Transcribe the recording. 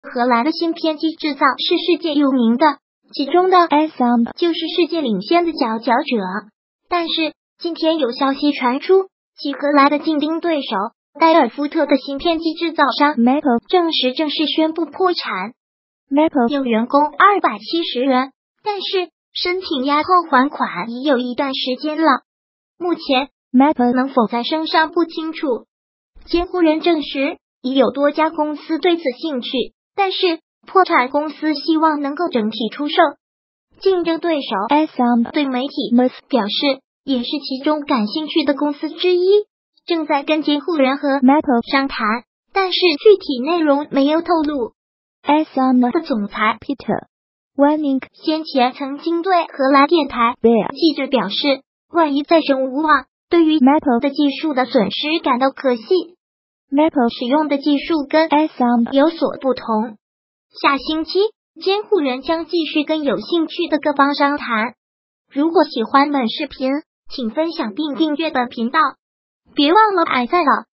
荷兰的芯片机制造是世界有名的，其中的 ASML 就是世界领先的佼佼者。但是今天有消息传出，其荷兰的竞争对手戴尔夫特的芯片机制造商 Maple 正式宣布破产。Maple 有员工270人，但是申请押后还款已有一段时间了。目前 Maple 能否再生尚不清楚。监护人证实，已有多家公司对此兴趣，但是破产公司希望能够整体出售。竞争对手 ASML 对媒体 MERS 表示，也是其中感兴趣的公司之一，正在跟监护人和 Maple 商谈，但是具体内容没有透露。ASML 的总裁 Peter Wennink 先前曾经对荷兰电台 Bear 记者表示，万一再生无望，对于 Maple 的技术的损失感到可惜。Maple 使用的技术跟 ASML 有所不同。下星期，监护人将继续跟有兴趣的各方商谈。如果喜欢本视频，请分享并订阅本频道。别忘了按赞了。